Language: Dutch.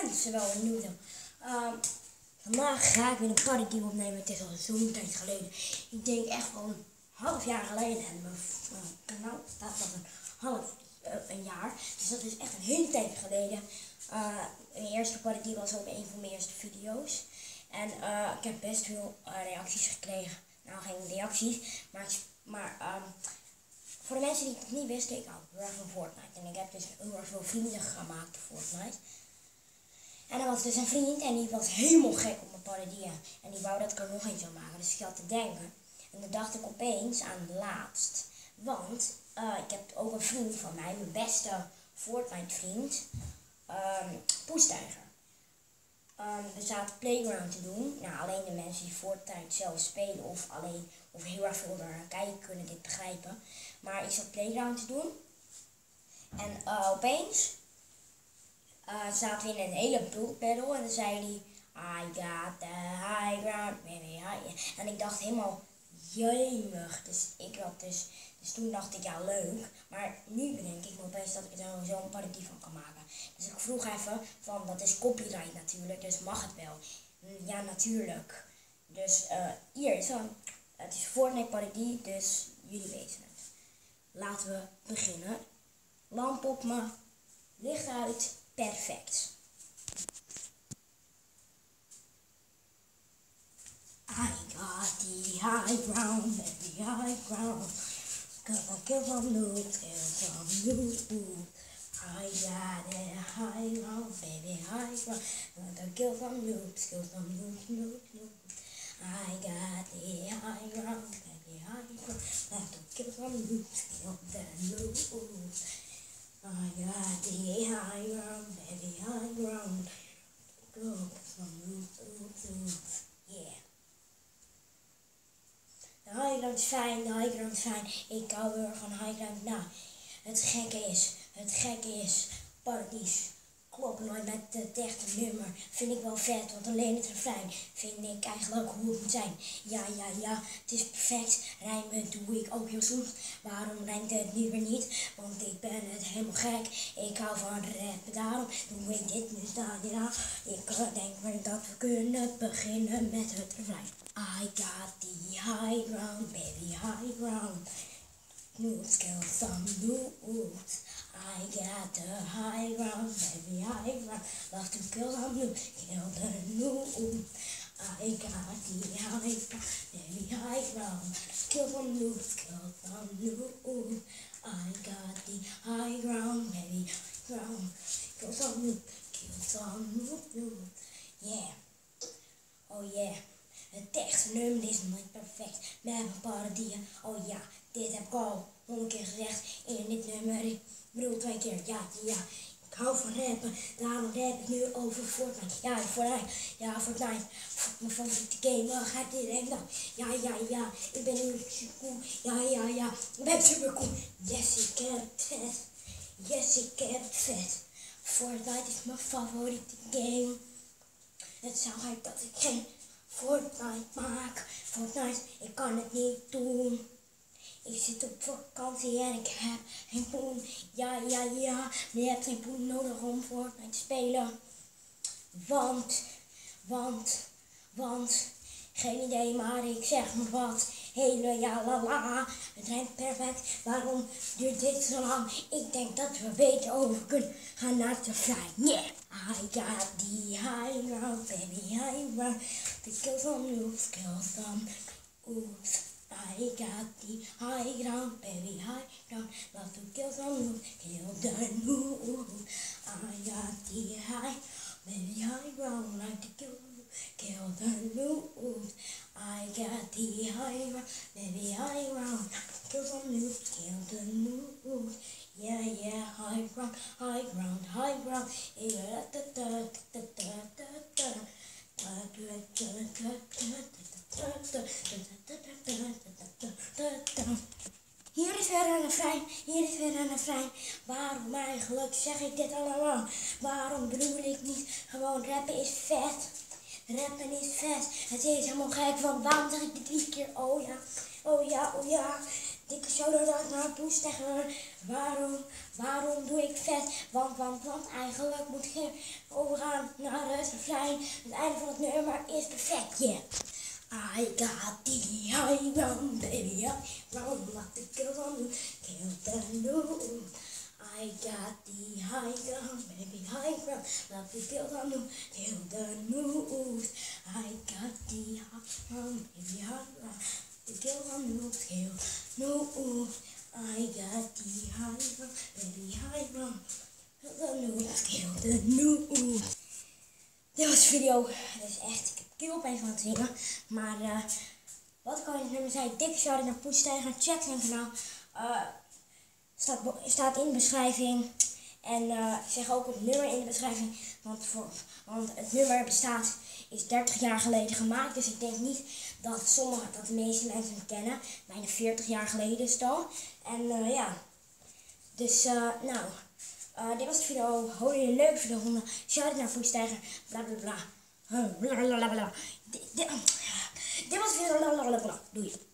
mensen, wel een nieuwe. Vandaag ga ik weer een parodie opnemen. Het is al zo'n tijd geleden. Ik denk echt wel een half jaar geleden. En mijn kanaal staat al een jaar. Dus dat is echt een hele tijd geleden. Mijn eerste parodie was ook een van mijn eerste video's. En ik heb best veel reacties gekregen. Nou, geen reacties, maar voor de mensen die het niet wisten, ik hou heel erg van Fortnite. En ik heb dus heel erg veel vrienden gemaakt op Fortnite. En er was dus een vriend en die was helemaal gek op mijn parodieën. En die wou dat ik er nog eentje zou maken, dus ik had te denken. En toen dacht ik opeens aan het laatst. Want ik heb ook een vriend van mij, mijn beste Fortnite vriend, Poestijger. We zaten Playground te doen. Nou, alleen de mensen die Fortnite zelf spelen of heel erg veel naar kijken kunnen dit begrijpen. Maar ik zat Playground te doen. En opeens zaten we in een hele build battle en dan zei hij, I got the high ground, baby, en ik dacht helemaal, jemig. Dus toen dacht ik, ja leuk. Maar nu bedenk ik me opeens dat ik er zo'n parodie van kan maken. Dus ik vroeg even van, dat is copyright natuurlijk, dus mag het wel? Ja, natuurlijk. Dus hier is het is Fortnite parodie, dus jullie weten het. Laten we beginnen. Lamp op me, licht uit, perfect. I got the high ground, baby, high ground. Cause I kill some noobs, kill some noobs. I got the high ground, baby, high ground. Cause I kill some noobs, noobs. I got the high ground, baby, high ground. Cause I kill some noobs, kill the noobs. I got the high ground, baby, high ground. Kill some noobs, yeah. De highground is fijn, de highground is fijn. Ik hou heel erg van highground. Nou, het gekke is, paradies klopt nooit met het echte nummer. Vind ik wel vet, want alleen het refrein vind ik eigenlijk hoe het moet zijn. Ja, het is perfect. Rijmen doe ik ook heel soms. Waarom rijmt het nu weer niet? Want ik ben het helemaal gek. Ik hou van rappen, daarom doe ik dit nu ja. Ik denk maar dat we kunnen beginnen met het refrein. I got the high ground, baby, high ground. Noobs kill some noobs. I got the high ground, baby, high ground. Love to kill some noobs, kill the noobs. I got the high ground, baby, high ground. Kill some noobs, kill some noobs. I got the high ground, baby, ground. Kill some noobs, kill some noobs. Yeah, oh yeah. Het echte nummer is nooit perfect. Met mijn parodieën. Oh ja, dit heb ik al 100 keer gezegd in dit nummer. Ik bedoel 2 keer. Ja. Ik hou van rappen. Daarom rap ik nu over Fortnite. Ja, Fortnite. Mijn favoriete game. Waar gaat iedereen dan? Ja. Ik ben nu super cool. Ja. Ik ben super cool. Yes, ik heb het vet. Fortnite is mijn favoriete game. Het zou gek dat ik geen Fortnite maak. Fortnite, ik kan het niet doen. Ik zit op vakantie en ik heb geen poen. Ja. Maar je hebt geen poen nodig om Fortnite te spelen. Want, geen idee, maar ik zeg maar wat. Hele la. Het rijmt perfect, waarom duurt dit zo lang? Ik denk dat we beter over kunnen gaan naar het refrein. Yeah! I got the high ground, baby, high ground. To kill some noobs, kill some oops. I got the high ground, baby, high ground. Love to kill some noobs, kill the noobs. I got the high, baby, high ground. Like to kill the noobs. I got the high ground, baby, high ground. Kill some noobs, kill the noobs. Yeah, high ground. Hier is weer een refrein. Waarom eigenlijk zeg ik dit allemaal? Waarom bedoel ik niet gewoon rappen is vet? Rappen is vet. Het is helemaal gek, want waarom zeg ik dit 3 keer? Oh ja. dikke shout-out naar Poestijger. Waarom doe ik vet? Want eigenlijk moet ik overgaan naar het refrein. Het einde van het nummer is perfect, yeah. I got the high ground, baby, high ground, what the girls on you, kill the news. I got the high ground, baby, high ground, what the girls on you, kill the news. I got the high ground, baby, high ground, the girls on you, kill news. I got the high ground, baby, high ground, the news, kill the news. Dit was de video. Het is echt, ik heb keelpijn van het zingen. Maar wat ik al in het nummer zei, dikke shout-out naar Poestijger. Check zijn kanaal. Staat in de beschrijving. En ik zeg ook het nummer in de beschrijving. Want het nummer is 30 jaar geleden gemaakt. Dus ik denk niet dat de meeste mensen het kennen. Bijna 40 jaar geleden is het al. En ja. Dus dit was de video. Hoor je een leuke video vonden? Shout-out naar Poestijger. Bla bla bla. Dit was de video. Doei.